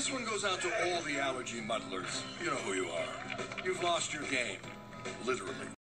This one goes out to all the allergy muddlers. You know who you are. You've lost your game. Literally.